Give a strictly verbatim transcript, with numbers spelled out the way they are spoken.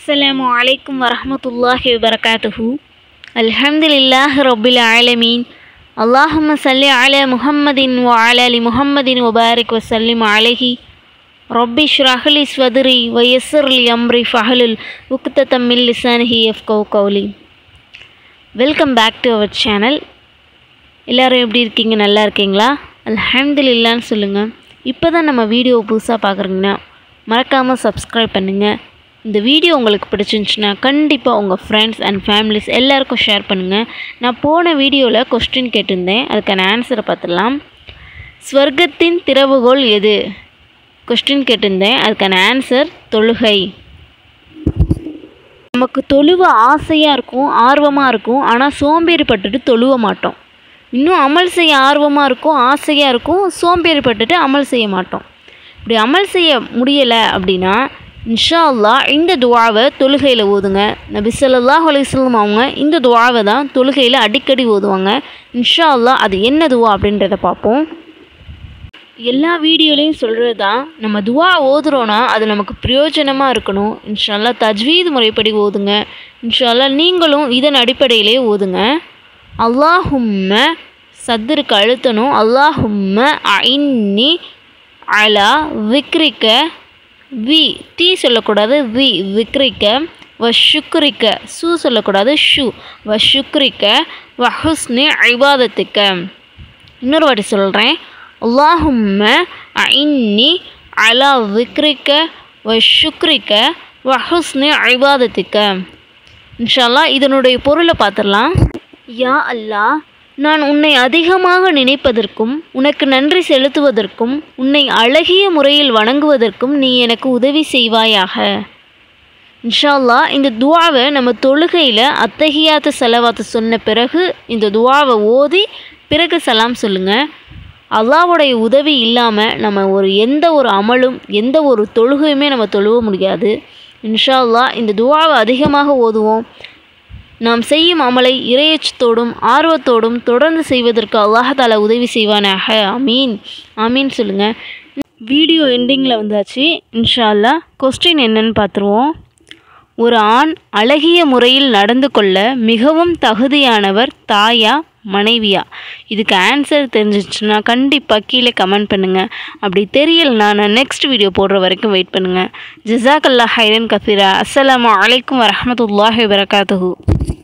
Assalamu alaikum warahmatullahi wabarakatuhu. Alhamdulillahi rabbil alamin. Allahumma salli ala Muhammadin wa ala ali Muhammadin wa barik wa sallim alayhi. Rabbi shrah li sadri wa yassir li amri fahlul uqdatam min lisanihi yafqahu qawli. Welcome back to our channel. எல்லாரும் எப்படி இருக்கீங்க? நல்லா இருக்கீங்களா? அல்ஹம்துலில்லாஹ்னு சொல்லுங்க. இப்போதான் நம்ம video புதுசாக பார்க்குறீங்கன்னா மறக்காமல் சப்ஸ்கிரைப் பண்ணுங்கள். இந்த வீடியோ உங்களுக்கு பிடிச்சிருந்துச்சுன்னா கண்டிப்பாக உங்கள் ஃப்ரெண்ட்ஸ் அண்ட் ஃபேமிலிஸ் எல்லாருக்கும் ஷேர் பண்ணுங்கள். நான் போன வீடியோவில் கொஸ்டின் கேட்டிருந்தேன், அதுக்கான ஆன்சரை பார்த்துடலாம். ஸ்வர்க்கத்தின் திறவுகோல் எது? கொஸ்டின் கேட்டிருந்தேன், அதுக்கான ஆன்சர் தொழுகை. நமக்கு தொழுவ ஆசையாக இருக்கும், ஆர்வமாக இருக்கும், ஆனால் சோம்பேறிப்பட்டுட்டு தொழுவ மாட்டோம். இன்னும் அமல் செய்ய ஆர்வமாக இருக்கும், ஆசையாக இருக்கும், சோம்பேறிப்பட்டுட்டு அமல் செய்ய மாட்டோம். இப்படி அமல் செய்ய முடியலை அப்படின்னா இன்ஷா அல்லாஹ் இந்த துவாவை தொழுகையில் ஓதுங்க. நபி ஸல்லல்லாஹு அலைஹி வஸல்லம் அவங்க இந்த துவாவை தான் தொழுகையில் அடிக்கடி ஓதுவாங்க. இன்ஷா அல்லாஹ் அது என்ன துவா அப்படின்றத பார்ப்போம். எல்லா வீடியோலையும் சொல்கிறது தான், நம்ம துவா ஓதுறோன்னா அது நமக்கு பிரயோஜனமாக இருக்கணும். இன்ஷா அல்லாஹ் தஜ்வீத் முறைப்படி ஓதுங்க. இன்ஷா அல்லாஹ் நீங்களும் இதன் அடிப்படையிலே ஓதுங்க. அல்லாஹும்ம சத்துருக்கு அழுத்தணும். அல்லாஹும்ம ஐன்னி அலா விக்ரிக்க, வி தீ சொல்லக்கூடாது, வி விக்ரிக்க, வ ஷுக்ரிக்க, சு சொல்லக்கூடாது, ஷு, வ ஷுக்ரிக்க, வ ஹுஸ்னி இபாதத்துக்க. இன்னொரு வாட்டி சொல்கிறேன், அல்லாஹும்ம ஐன்னி அலா விக்ரிக்க வ ஷுக்ரிக்க வ ஹுஸ்னி இபாதத்துக்க. இன்ஷா அல்லாஹ் இதனுடைய பொருளை பார்த்துடலாம். யா அல்லாஹ், நான் உன்னை அதிகமாக நினைப்பதற்கும் உனக்கு நன்றி செலுத்துவதற்கும் உன்னை அழகிய முறையில் வணங்குவதற்கும் நீ எனக்கு உதவி செய்வாயாக. இன்ஷா அல்லாஹ் இந்த துவாவை நம்ம தொழுகையில் அத்தஹியாத்து சலவாத்து சொன்ன பிறகு இந்த துவாவை ஓதி பிறகு சலாம் சொல்லுங்கள். அல்லாஹ்வுடைய உதவி இல்லாமல் நம்ம ஒரு எந்த ஒரு அமலும் எந்த ஒரு தொழுகையுமே நம்ம தொழுவ முடியாது. இன்ஷா அல்லாஹ் இந்த துவாவை அதிகமாக ஓதுவோம். நாம் செய்யும் அமலை இறையச்சத்தோடும் ஆர்வத்தோடும் தொடர்ந்து செய்வதற்கு அல்லாஹ் தஆலா உதவி செய்வானாக. ஆமீன் ஆமீன் சொல்லுங்கள். வீடியோ எண்டிங்கில் வந்தாச்சு. இன்ஷா அல்லாஹ் கொஸ்டின் என்னன்னு பார்த்துருவோம். ஒரு ஆண் அழகிய முறையில் நடந்து கொள்ள மிகவும் தகுதியானவர் தாயா மனைவியா? இதுக்கு ஆன்சர் தெரிஞ்சிச்சுன்னா கண்டிப்பாக கீழே கமெண்ட் பண்ணுங்கள். அப்படி தெரியலைன்னா நான் நெக்ஸ்ட் வீடியோ போடுற வரைக்கும் வெயிட் பண்ணுங்கள். ஜஸாக்கல்லாஹ் ஹைரன் கசீரா. அஸ்ஸலாமு அலைக்கும் வரஹ்மத்துல்லாஹி வபரகாத்துஹு.